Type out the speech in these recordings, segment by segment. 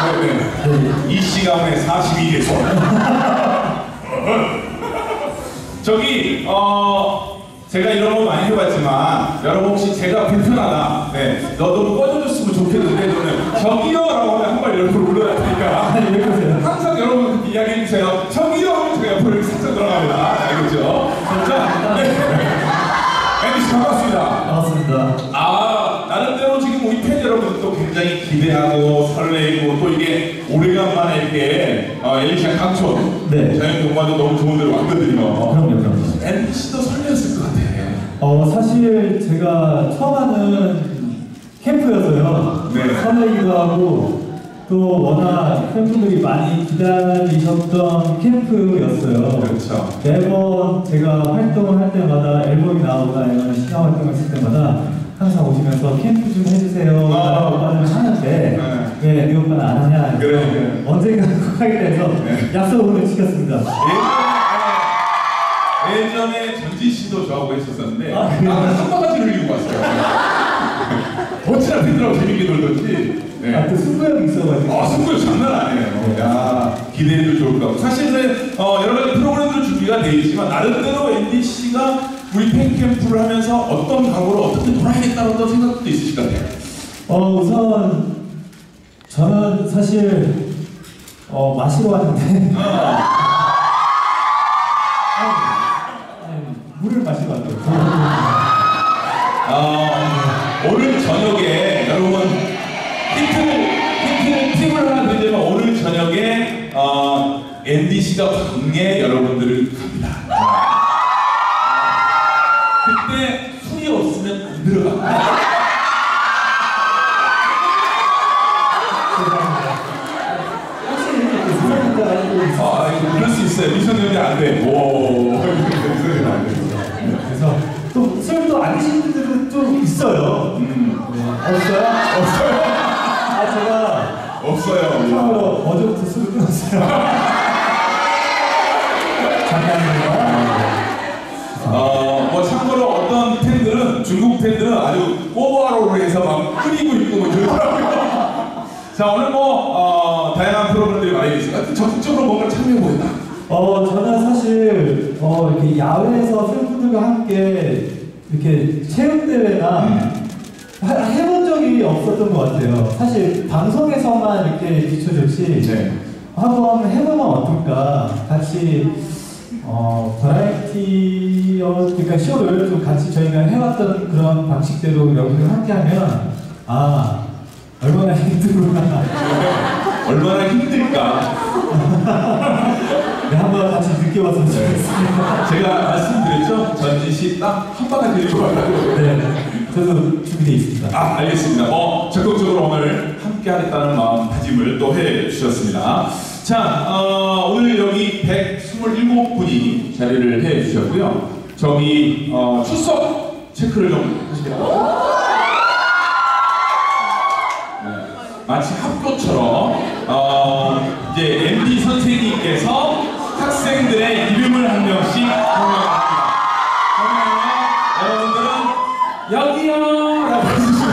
이 시간에 42개소. 저기 제가 이런 거 많이 해봤지만 여러분 혹시 제가 불편하다, 너도 꺼져줬으면 좋겠는데 저는 저기요라고 하면 한 발 옆으로 올라갈 테니까 항상 여러분 이야기해 주세요. 저기요 하면 제가 옆으로 이렇게 살짝 들어갑니다. 알겠죠? 자, 앤디 씨 반갑습니다. 반갑습니다. 나름대로 지금 우리 팬 여러분들도 굉장히 기대하고 설레이고 또 이게 오래간만에 이렇게 엘리샤 강촌 자연동반도 너무 좋은 데로 왔거든요. 그럼요. 앤디 씨도 설레었을 것 같아. 사실 제가 처음 하는 캠프여서요. 설레기도 하고 또 워낙 팬분들이 많이 기다리셨던 캠프였어요. 그렇죠. 매번 제가 활동을 할 때마다 앨범이 나오거나 아니면 시간 활동을 했을 때마다 항상 오시면서 캠프 좀 해주세요 라고 하는데 네 오빠는 안 하냐. 그래. 언젠가 하게 돼서 약속을 지켰습니다. 예전에 전지 씨도 저하고 했었었는데 나는 한 바가지 흘리고 왔어요. 어찌나 팬들하고 재밌게 놀던지. 또 승부욕이 있어가지고. 승부욕 장난 아니에요. 야, 기대해도 좋을 것 같고. 사실은 여러 가지 프로그램들 준비가 되어 있지만 나름대로 앤디 씨가 우리 팬 캠프를 하면서 어떤 각오로 어떻게 놀아야겠다는 어떤 생각도 있으실 것 같아요. 우선 저는 사실 마시러 왔는데 물을 마시러 왔어요. 오늘 저녁에 여러분 팁을 하나 드리자면 오늘 저녁에 앤디 씨가 방에 여러분들을 갑니다. 그때 술이 없으면 안 들어갑니다. 그럴 수 있어요. 미션이 안 돼. 그래서 또 술도 안 드시는 분들은 좀 있어요. 없어요? 제가 없어요. 처음으로 어제부터 술을 끊었어요. 장난입니다. 참고로 어떤 팬들은 중국 팬들은 아주 꼬바로로 해서 막 끓이고 있고 그러더라고요. 자, 오늘 다양한 프로그램들이 많이 있어요. 적극적으로 뭔가 참여해보겠다. 저는 사실 이렇게 야외에서 팬분들과 함께 이렇게 체육대회나 해본 적이 없었던 것 같아요. 사실 방송에서만 이렇게 비춰줬지 한번 해보면 어떨까. 같이 버라이티 그러니까 쇼를 좀 같이 저희가 해왔던 그런 방식대로 여러분들 함께하면 얼마나 힘들구나. 얼마나 힘들까. 한번 같이 느껴봤으면 좋겠습니다. 제가 말씀드렸죠? 전지 씨 딱 한 바가지 들고 가려고. 저도 준비되어 있습니다. 알겠습니다. 적극적으로 오늘 함께 하겠다는 마음가짐을 또 해주셨습니다. 자, 오늘 여기 127분이 자리를 해주셨고요. 저기 출석 체크를 좀 하시겠다고. 마치 학교처럼 이제 앤디 선생님께서 학생들의 이름을 한 명씩 정해갑니다. 여러분들은 여기요! 라고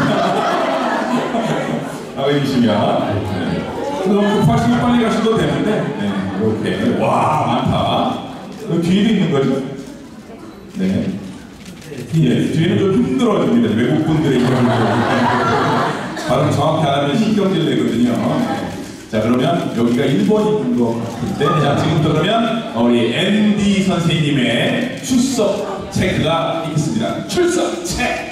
해주시면 너무 급하시면 빨리 가셔도 되는데 이렇게 와 많다. 뒤에도 있는 거죠? 뒤에는 좀 힘들어집니다. 외국분들의 이름을 발음 정확히 안 하면 신경질 내거든요. 자, 그러면 여기가 1번인 것 같은데, 자, 지금부터 그러면 우리 앤디 선생님의 출석 체크가 있겠습니다. 출석 체크!